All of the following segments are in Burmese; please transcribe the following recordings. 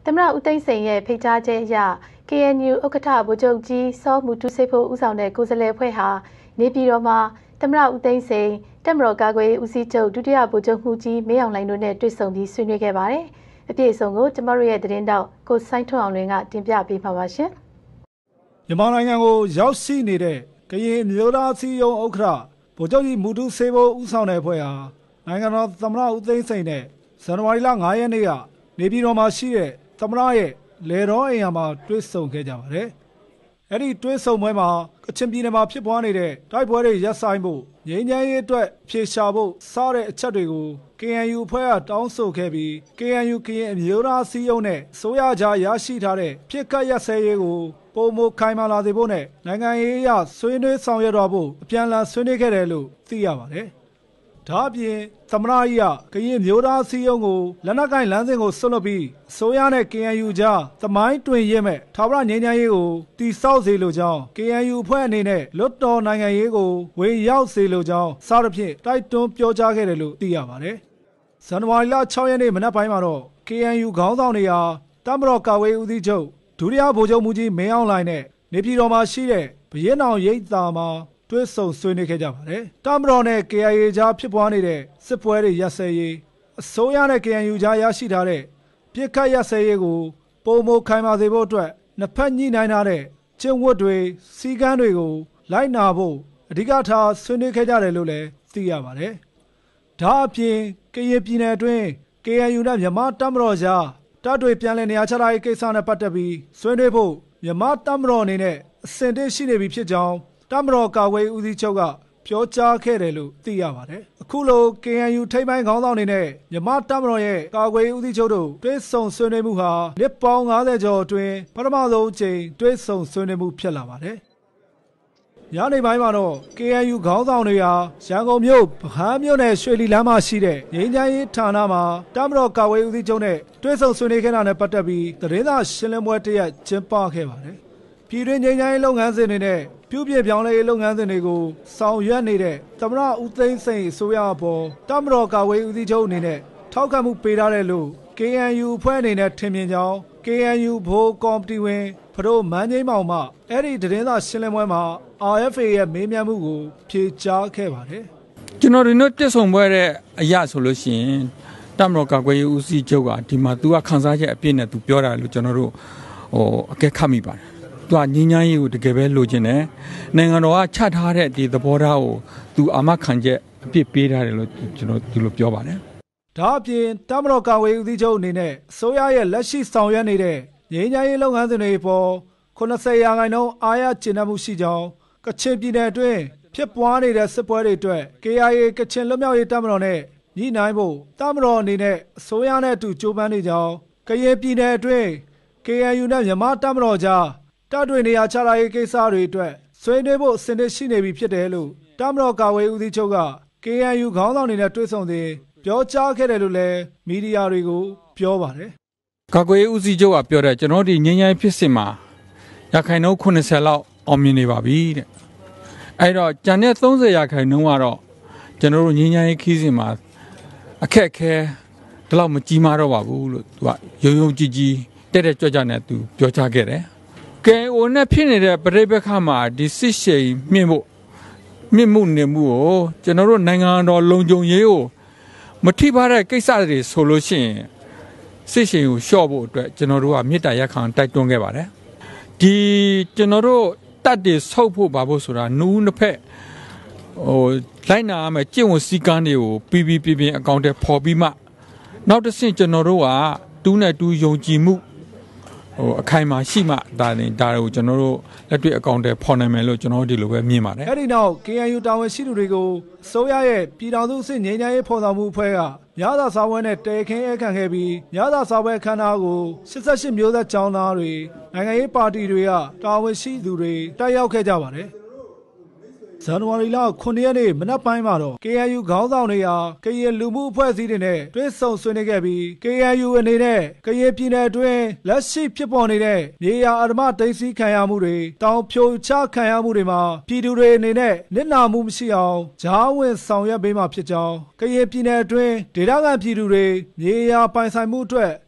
သမ္မတဦးသိန်းစိန်ရဲ့ဖိတ်ကြားချက်အရ KNU ဥက္ကဋ္ဌဗိုလ်ချုပ်ကြီးစောမူတူစေဖို့ဦးဆောင်တဲ့ကိုယ်စားလှယ်အဖွဲ့ဟာနေပြည်တော်မှာသမ္မတဦးသိန်းစိန်တပ်မတော်ကာကွယ်ရေးဦးစီးချုပ်ဒုတိယဗိုလ်ချုပ်မှုကြီးမင်းအောင်လှိုင်တို့နဲ့တွေ့ဆုံပြီးဆွေးနွေးခဲ့ပါတယ်။အပြည့်အစုံကိုကျမတို့ရဲ့သတင်းတောက်ကိုစိုင်းထွန်းအောင်လွင်ကတင်ပြပေးမှာပါရှင်။မြန်မာနိုင်ငံကိုရောက်ရှိနေတဲ့ကရင်မျိုးသားစီယုံဥက္ကဋ္ဌဗိုလ်ချုပ်ကြီးမူတူစေဖို့ဦးဆောင်တဲ့အဖွဲ့ဟာနိုင်ငံတော်သမ္မတဦးသိန်းစိန်နဲ့ဇန်နဝါရီလ9ရက်နေ့ကနေပြည်တော်မှာရှိတဲ့သမ္မတရဲ့လေတော်အိမ်ယာမှာတွေ့ဆုံခဲ့ကြပါတယ်။အဲ့ဒီတွေ့ဆုံပွဲမှာကချင်ပြည်နယ်မှာဖြစ်ပွားနေတဲ့တိုက်ပွဲတွေရပ်ဆိုင်းဖို့ငြိမ်းချမ်းရေးအတွက်ဖြေရှာဖို့စတဲ့အချက်တွေကို KNU အဖွဲ့ကတောင်းဆိုခဲ့ပြီး KNU ကရင်အမျိုးသားစီးရုံးနဲ့ဆိုရကြားရရှိထားတဲ့ဖြစ်ကတ်ရပ်စဲရေးကိုပုံမခိုင်မာလာစေဖို့နဲ့နိုင်ငံရေးအရဆွေးနွေးဆောင်ရွက်တော်ဖို့အပြန်အလှန်ဆွေးနွေးခဲ့တယ်လို့သိရပါတယ်။ဒါအပြင်သမ္မတကြီးကကရင်မျိုးသားစီးရုံးကိုလက်နက်ကိုင်လမ်းစဉ်ကိုဆွတ်လွတ်ပြီးအစိုးရနဲ့ KNU ကြားသမိုင်းတွင်ရစ်မဲ့ထာဝရငြိမ်းချမ်းရေးကိုတည်ဆောက်စေလိုကြောင်း KNU အဖွဲ့အနေနဲ့လွတ်တော်နိုင်ငံရေးကိုဝင်ရောက်စေလိုကြောင်းစသဖြင့်တိုက်တွန်းပြောကြားခဲ့တယ်လို့သိရပါတယ်။ဇန်နဝါရီလ6ရက်နေ့မနက်ပိုင်းမှာတော့ KNU ခေါင်းဆောင်တွေဟာတပ်မတော်ကာကွယ်ရေးဦးစီးချုပ်ဒုတိယဗိုလ်ချုပ်မှုကြီးမင်းအောင်လှိုင်နဲ့နေပြည်တော်မှာရှိတဲ့ဘုရင်အောင်ရိပ်သာမှာတွေ့ဆုံဆွေးနွေးခဲ့ကြပါတယ်။တပ်မတော်နဲ့ KIA ကြားဖြစ်ပွားနေတဲ့စစ်ပွဲတွေရပ်စဲရေးအစိုးရနဲ့ KNU ကြားရရှိထားတဲ့ပြစ်ခတ်ရပ်စဲရေးကိုပုံမခိုင်မာစေဖို့အတွက်နှစ်ဖက်ညှိနှိုင်းထားတဲ့ကျင့်ဝတ်တွေစည်းကမ်းတွေကိုလိုက်နာဖို့အဓိကထားဆွေးနွေးခဲ့ကြတယ်လို့လည်းသိရပါတယ်။ဒါအပြင်ကရင်ပြည်နယ်အတွင်း KNU နဲ့မြန်မာတပ်မတော်ကြားတပ်တွေပြန်လည်နေရာချထားရေးကိစ္စနဲ့ပတ်သက်ပြီးဆွေးနွေးဖို့မြန်မာတပ်မတော်အနေနဲ့အဆင်သင့်ရှိနေပြီဖြစ်ကြောင်းတပ်မတော်ကာကွယ်ဦးစီးချုပ်ကပြောကြားခဲ့တယ်လို့သိရပါတယ်။အခုလို KNU ထိပ်ပိုင်းခေါင်းဆောင်တွေနဲ့မြန်မာတပ်မတော်ရဲ့ကာကွယ်ဦးစီးချုပ်တို့တွေ့ဆုံဆွေးနွေးမှုဟာနှစ်ပေါင်း90ကျော်အတွင်းပထမဆုံးအကြိမ်တွေ့ဆုံဆွေးနွေးမှုဖြစ်လာပါတယ်။ညနေပိုင်းမှာတော့ KNU ခေါင်းဆောင်တွေဟာရန်ကုန်မြို့ဗဟန်းမြို့နယ်ရွှေလီလမ်းမှာရှိတဲ့ငြိမ်းချမ်းရေးဌာနမှာတပ်မတော်ကာကွယ်ဦးစီးချုပ်နဲ့တွေ့ဆုံဆွေးနွေးခဲ့တာနဲ့ပတ်သက်ပြီးသတင်းစာရှင်းလင်းပွဲတစ်ရပ်ကျင်းပခဲ့ပါတယ်။ပြည်တွင်းငြိမ်းချမ်းရေးလုပ်ငန်းစဉ်တွေနဲ့ပြုပြင်ပြောင်းလဲရေးလုပ်ငန်းစဉ်တွေကိုဆောင်ရွက်နေတဲ့သမ္မတဦးသိန်းစိန်အစိုးရအပေါ်တပ်မတော်ကာကွယ်ဦးစီးချုပ်အနေနဲ့ထောက်ခံမှုပေးထားတယ်လို့ KNU အဖွဲ့အနေနဲ့ထင်မြင်ကြောင်း KNU ဘိုးကော်မတီဝင်ဖဒိုမန်းကြီးမောင်မှအဲ့ဒီသတင်းစာရှင်းလင်းပွဲမှာ RFA ရဲ့မေးမြန်းမှုကိုဖြေကြားခဲ့ပါတယ်။ကျွန်တော်တို့တက်ဆုံပွဲတဲ့အရာဆိုလို့ရှိရင်တပ်မတော်ကာကွယ်ရေးဦးစီးချုပ်ကဒီမှာသူကခန်းစားချက်အပြည့်နဲ့သူပြောတာလို့ကျွန်တော်တို့အကဲခတ်မိပါတယ်သူကငင်းငန်းရေးကိုတကယ်ပဲလိုချင်တယ်နိုင်ငံတော်ကချထားတဲ့ဒီသဘောထားကိုသူအာမခံချက်အပြစ်ပေးထားတယ်လို့ကျွန်တော်ဒီလိုပြောပါတယ်ဒါအပြင်တပ်မတော်ကာကွယ်ဦးစီးချုပ်အနေနဲ့အစိုးရရဲ့လက်ရှိဆောင်ရွက်နေတဲ့ငြိမ်းချမ်းရေးလုပ်ငန်းစဉ်တွေပေါ်80%အားရကျေနပ်မှုရှိကြောင်းကချင်ပြည်နယ်အတွင်းဖြစ်ပွားနေတဲ့စစ်ပွဲတွေအတွက် KIA ကချင်လွတ်မြောက်ရေးတပ်မတော်နဲ့ညှိနှိုင်းဖို့တပ်မတော်အနေနဲ့အစိုးရနဲ့အတူကြိုးပမ်းနေကြောင်းကရင်ပြည်နယ်အတွင်း KNU နဲ့မြန်မာတပ်မတော်ကြားတပ်တွေနေရာချထားရေးကိစ္စတွေအတွက်ဆွေးနွေးဖို့အဆင်သင့်ရှိနေပြီဖြစ်တယ်လို့တပ်မတော်ကာကွယ်ဦးစီးချုပ်က KNU ခေါင်းဆောင်တွေနဲ့တွေ့ဆုံစဉ်ပြောကြားခဲ့တယ်လို့လည်းမီဒီယာတွေကိုပြောပါတယ်။ကာကွယ်ဦးစီးချုပ်ကပြောတဲ့ကျွန်တော်ဒီငြိမ်းချမ်းဖြစ်စဉ်မှာရခိုင်နှုန်း80လောက်အောင်မြင်နေပါပြီတဲ့။အဲ့တော့ကျန်တဲ့30ရာခိုင်နှုန်းကတော့ကျွန်တော်တို့ငြိမ်းချမ်းရေးခီးစဉ်မှာအခက်အခဲဒီလောက်မကြီးမားတော့ပါဘူးလို့သူကရုံကြည်ကြည်တဲ့ကြွကြနဲ့သူပြောကြားခဲ့တယ်။ KNU နဲ့ဖြစ်နေတဲ့ပရိပက္ခမှာဒီစစ်ရှိန်မြင့်မှုနေမှုကိုကျွန်တော်တို့နိုင်ငံတော်လုံခြုံရေးကိုမထိပါတဲ့ကိစ္စတွေဆိုလို့ရှိရင်စစ်ရှိန်ကိုလျှော့ဖို့အတွက်ကျွန်တော်တို့ကမေတ္တာရပ်ခံတိုက်တွန်းခဲ့ပါတယ်ဒီကျွန်တော်တို့တတ်တွေဆုပ်ဖို့ပါဖို့ဆိုတာနူးနှစ်ဖက်လိုက်နာရမယ်ကျင့်ဝတ်စည်းကမ်းတွေကိုပြင်းအကောင့်တွေပေါ်ပြီးမှနောက်တစ်ဆင့်ကျွန်တော်တို့ကတူးနဲ့တူးယုံကြည်မှုအခိုင်အမာရှိမှဒါကိုကျွန်တော်တို့လက်တွေ့အကောင့်တွေပေါ်နိုင်မယ်လို့ကျွန်တော်တို့ဒီလိုပဲမြင်ပါတယ်အဲ့ဒီနောက် KNU တာဝန်ရှိသူတွေကိုအစိုးရရဲ့ပြည်ထောင်စုအဆင့်ငြိမ်းချမ်းရေးဖော်ဆောင်မှုအဖွဲ့ကညစာစားပွဲနဲ့တဲခင်းအခန့်ခဲ့ပြီးညစာစားပွဲခန်းနာကို88မျိုးဆက်ကျောင်းသားတွေနိုင်ငံရေးပါတီတွေကတာဝန်ရှိသူတွေတက်ရောက်ခဲ့ကြပါတယ်ဇန်နဝါရီလ9ရက်နေ့မနက်ပိုင်းမှာတော့ KNU ခေါင်းဆောင်တွေဟာကရင်လူမှုအဖွဲ့အစည်းတွေနဲ့တွေ့ဆုံဆွေးနွေးခဲ့ပြီး KNU အနေနဲ့ကရင်ပြည်နယ်အတွင်းလက်ရှိဖြစ်ပေါ်နေတဲ့မြေယာအဓမ္မတိမ်းစီးခံရမှုတွေတောင်ဖြိုချခံရမှုတွေမှာပြည်သူတွေအနေနဲ့နစ်နာမှုမရှိအောင်ကြားဝင်ဆောင်ရွက်ပေးမှာဖြစ်ကြောင်းကရင်ပြည်နယ်အတွင်းဒေသခံပြည်သူတွေမြေယာပိုင်ဆိုင်မှုအတွက်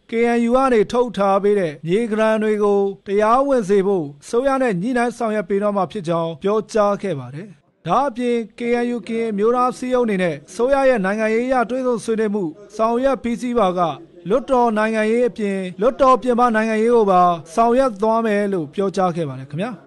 KNU ကနေထုတ်ထားပေးတဲ့မြေကရန်တွေကိုတရားဝင်စေဖို့စိုးရနဲ့ညှိနှိုင်းဆောင်ရွက်ပေးတော့မှာဖြစ်ကြောင်းပြောကြားခဲ့ပါတယ်။ဒါအပြင် KNU ကရင်မျိုးသားစည်းရုံးအနေနဲ့စိုးရရဲ့နိုင်ငံရေးအရတွဲဆုံဆွေးနွေးမှုဆောင်ရွက်ပြီးစီးပါကလွတ်တော်နိုင်ငံရေးအပြင်လွတ်တော်ပြင်ပနိုင်ငံရေးကိုပါဆောင်ရွက်သွားမယ်လို့ပြောကြားခဲ့ပါတယ်ခင်ဗျာ။